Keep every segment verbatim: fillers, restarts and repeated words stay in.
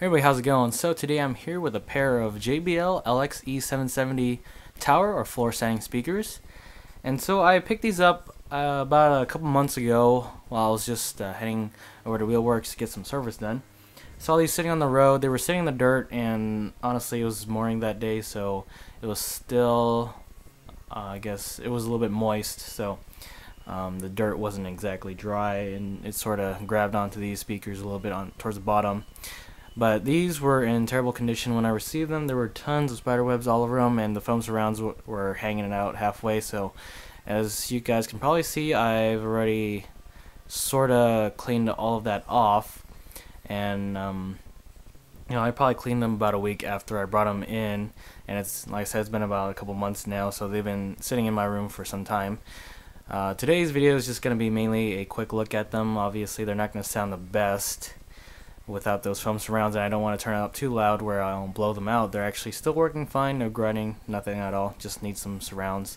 Hey everybody, how's it going? So today I'm here with a pair of J B L L X E seven seventy tower or floor standing speakers. And so I picked these up uh, about a couple months ago while I was just uh, heading over to Wheelworks to get some service done. Saw these sitting on the road. They were sitting in the dirt, and honestly it was morning that day, so it was still, uh, I guess, it was a little bit moist, so um, the dirt wasn't exactly dry, and it sort of grabbed onto these speakers a little bit on towards the bottom. But these were in terrible condition when I received them. There were tons of spider webs all over them, and the foam surrounds w were hanging out halfway. So as you guys can probably see, I've already sort of cleaned all of that off. And um, you know, I probably cleaned them about a week after I brought them in. And it's, like I said, it's been about a couple months now, so they've been sitting in my room for some time. Uh, today's video is just going to be mainly a quick look at them. Obviously, they're not going to sound the best without those foam surrounds, and I don't want to turn it up too loud where I'll blow them out. They're actually still working fine, no grunting, nothing at all, just need some surrounds.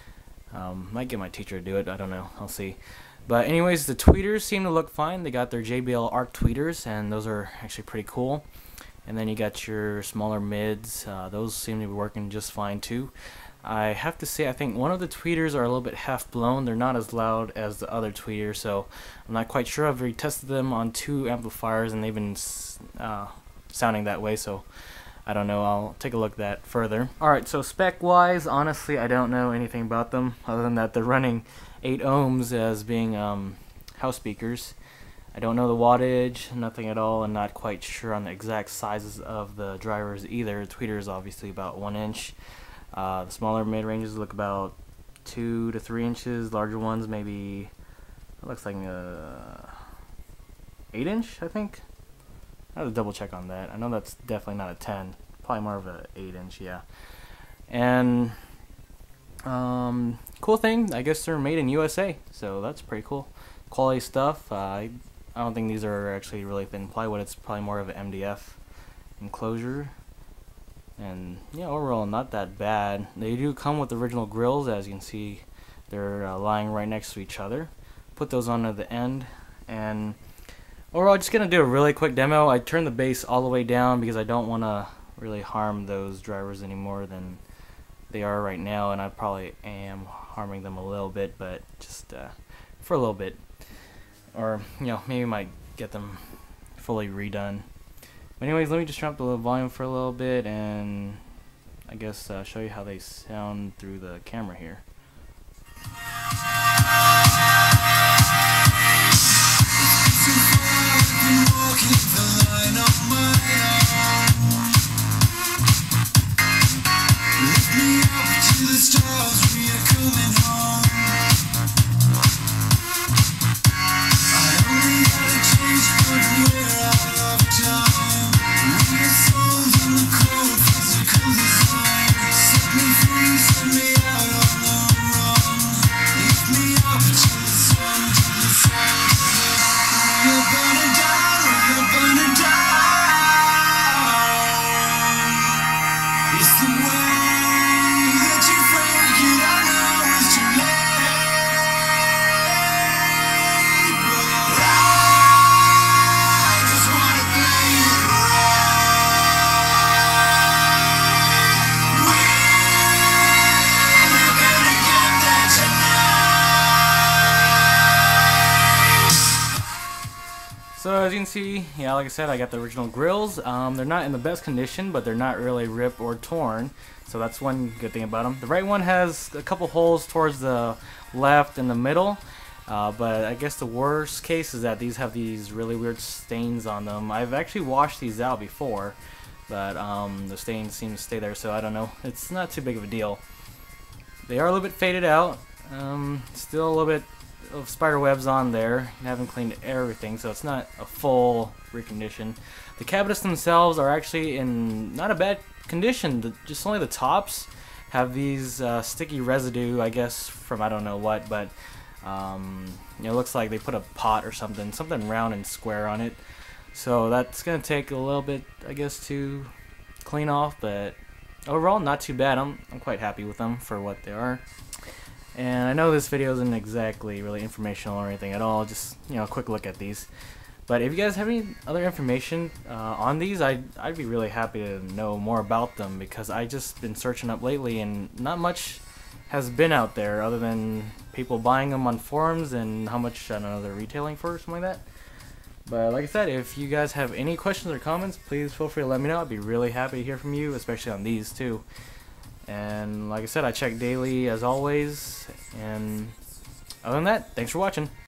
Um, might get my teacher to do it, I don't know, I'll see. But anyways, the tweeters seem to look fine. They got their J B L arc tweeters, and those are actually pretty cool. And then you got your smaller mids, uh, those seem to be working just fine too. I have to say, I think one of the tweeters are a little bit half blown. They're not as loud as the other tweeters, so I'm not quite sure. I've retested them on two amplifiers, and they've been uh, sounding that way, so I don't know. I'll take a look at that further. Alright, so spec-wise, honestly, I don't know anything about them, other than that they're running eight ohms as being um, house speakers. I don't know the wattage, nothing at all, and not quite sure on the exact sizes of the drivers either. The tweeter is obviously about one inch. Uh, the smaller mid-ranges look about two to three inches. Larger ones maybe, it looks like a eight inch, I think. I have to double check on that. I know that's definitely not a ten. Probably more of a eight inch, yeah. And um, cool thing, I guess they're made in U S A, so that's pretty cool. Quality stuff. Uh, I, I don't think these are actually really thin plywood. It's probably more of an M D F enclosure. And yeah, overall not that bad. They do come with original grills, as you can see. They're uh, lying right next to each other. Put those on at the end, and overall, just gonna do a really quick demo. I turned the bass all the way down because I don't want to really harm those drivers any more than they are right now, and I probably am harming them a little bit, but just uh, for a little bit, or you know, maybe might get them fully redone. Anyways, let me just turn up the volume for a little bit, and I guess uh, show you how they sound through the camera here. So as you can see, yeah, like I said, I got the original grills. Um, they're not in the best condition, but they're not really ripped or torn. So that's one good thing about them. The right one has a couple holes towards the left and the middle. Uh, but I guess the worst case is that these have these really weird stains on them. I've actually washed these out before, but um, the stains seem to stay there, so I don't know. It's not too big of a deal. They are a little bit faded out. Um, still a little bit of spider webs on there. I haven't cleaned everything, so it's not a full recondition. The cabinets themselves are actually in not a bad condition. The, just only the tops have these uh, sticky residue, I guess, from I don't know what, but um, you know, it looks like they put a pot or something, something round and square on it. So that's gonna take a little bit, I guess, to clean off, but overall not too bad. I'm, I'm quite happy with them for what they are. And I know this video isn't exactly really informational or anything at all, just, you know, a quick look at these. But if you guys have any other information uh, on these, I'd, I'd be really happy to know more about them, because I just been searching up lately and not much has been out there other than people buying them on forums and how much, I don't know, they're retailing for or something like that. But like I said, if you guys have any questions or comments, please feel free to let me know. I'd be really happy to hear from you, especially on these too. And like I said, I check daily as always. And other than that, thanks for watching.